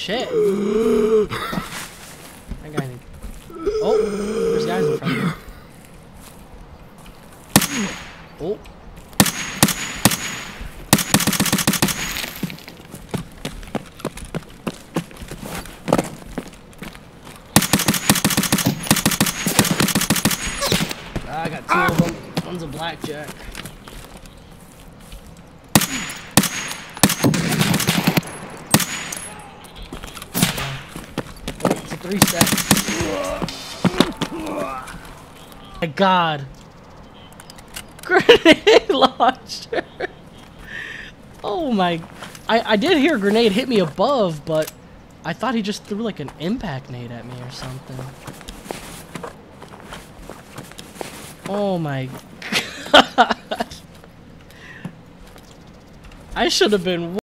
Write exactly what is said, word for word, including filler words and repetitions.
shit. That guy. Oh, there's guys in front of me. Oh. I got two of them. One's a blackjack. Oh, it's a three set. My God. Grenade launcher. Oh my. I, I did hear a grenade hit me above, but I thought he just threw like an impact nade at me or something. Oh my God. I should have been